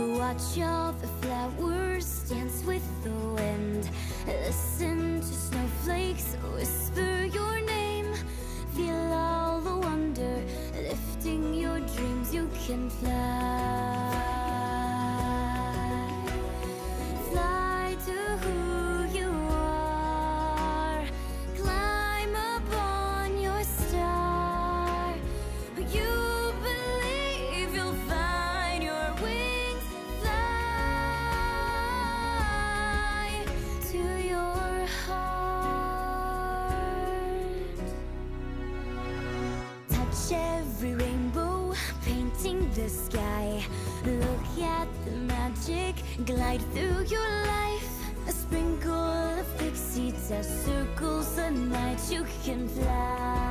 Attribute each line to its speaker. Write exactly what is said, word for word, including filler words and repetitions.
Speaker 1: Watch all the flowers dance with the wind. Listen to snowflakes whisper your name. Feel all the wonder lifting your dreams. You can fly. Fly to who you are. Climb upon your star. You believe you'll find your wings. Fly to your heart. Touch every rainbow painting the sky. Look at the magic glide through your life. A sprinkle of pixie dust circles the night. You can fly.